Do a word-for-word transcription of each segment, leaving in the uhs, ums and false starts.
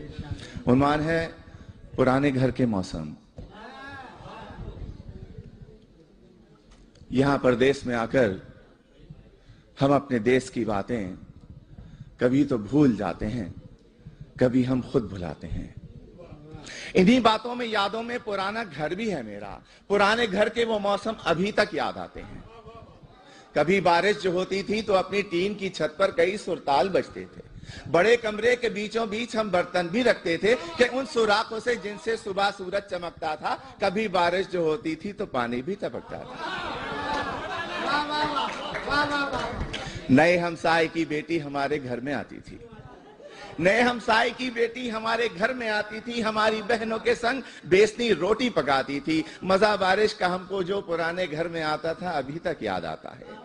عنوان ہے پرانے گھر کے موسم۔ یہاں پردیس میں آ کر ہم اپنے دیس کی باتیں کبھی تو بھول جاتے ہیں، کبھی ہم خود بھلاتے ہیں۔ انہی باتوں میں، یادوں میں پرانا گھر بھی ہے میرا۔ پرانے گھر کے وہ موسم ابھی تک یاد آتے ہیں۔ کبھی بارش جو ہوتی تھی تو اپنی ٹین کی چھت پر کئی سرتال بجتے تھے۔ بڑے کمرے کے بیچوں بیچ ہم برتن بھی رکھتے تھے کہ ان سوراخوں سے جن سے صبح سورج چمکتا تھا، کبھی بارش جو ہوتی تھی تو پانی بھی ٹپکتا تھا۔ نئے ہمسائے کی بیٹی ہمارے گھر میں آتی تھی۔ نئے ہمسائے کی بیٹی ہمارے گھر میں آتی تھی، ہماری بہنوں کے سنگ بیسنی روٹی پکاتی تھی۔ مزہ بارش کا ہم کو جو پرانے گھر میں آتا تھا ابھی تک یاد آتا ہے۔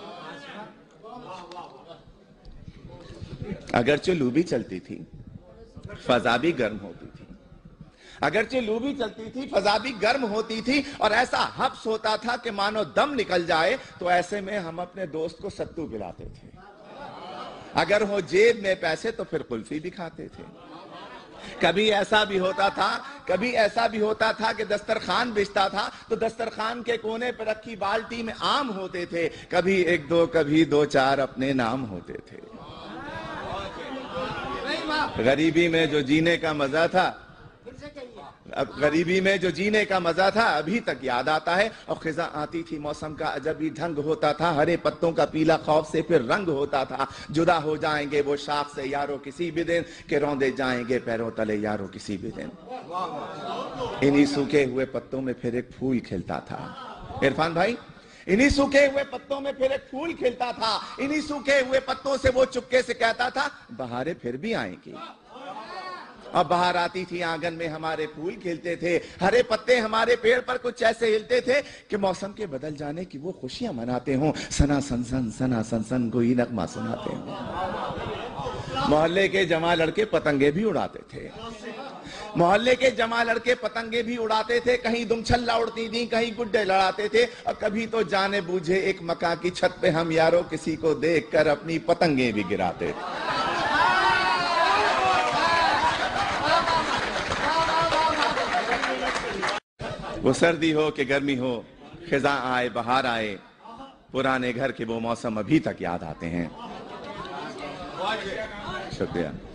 اگرچہ لو بھی چلتی تھی، فضا بھی گرم ہوتی تھی۔ اگرچہ لو بھی چلتی تھی، فضا بھی گرم ہوتی تھی، اور ایسا حبس ہوتا تھا کہ مانو دم نکل جائے، تو ایسے میں ہم اپنے دوست کو ستو پلاتے تھے۔ اگر ہو جیب میں پیسے تو پھر قلفی بھی کھاتے تھے۔ کبھی ایسا بھی ہوتا تھا کبھی ایسا بھی ہوتا تھا کہ دسترخوان بچتا تھا تو دسترخوان کے کونے پر رکھی بالٹی میں آم ہوتے تھے۔ کبھی ایک دو، کبھی دو چار اپنے نام ہوتے تھے۔ غریبی میں جو جینے کا مزہ تھا اب غریبی میں جو جینے کا مزہ تھا ابھی تک یاد آتا ہے۔ اور خزاں آتی تھی، موسم کا عجب ہی ڈھنگ ہوتا تھا۔ ہرے پتوں کا پیلا خوف سے پھر رنگ ہوتا تھا۔ جدا ہو جائیں گے وہ شاخ سے یارو کسی بھی دن، کہ روندے جائیں گے پیروں تلے یارو کسی بھی دن۔ انہی سوکھے ہوئے پتوں میں پھر ایک پھول کھلتا تھا۔ عرفان بھائی، انہی سوکھے ہوئے پتوں میں پھر ایک پھول کھلتا تھا۔ انہی سوکھے ہوئے پتوں سے وہ چپکے سے کہتا تھا، بہاریں پھر بھی آئیں گی۔ اب بہار آتی تھی، آنگن میں ہمارے پھول کھلتے تھے، ہرے پتے ہمارے پیڑ پر کچھ ایسے ہلتے تھے کہ موسم کے بدل جانے کی وہ خوشیاں مناتے ہوں، سنا سن سن سنا سن سن کوئی نغمہ سناتے ہوں۔ محلے کے جمع لڑکے پتنگے بھی اڑاتے تھے۔ محلے کے جمع لڑکے پتنگے بھی اڑاتے تھے، کہیں دم چھلا اڑتی تھی، کہیں گڈے لڑاتے تھے، اور کبھی تو جانے بوجھے ایک مکان کی چھت پہ ہم یارو کسی کو دیکھ کر اپنی پتنگیں بھی گراتے تھے۔ وہ سردی ہو کہ گرمی ہو، خزاں آئے بہار آئے، پرانے گھر کے وہ موسم ابھی تک یاد آتے ہیں۔ شکریہ۔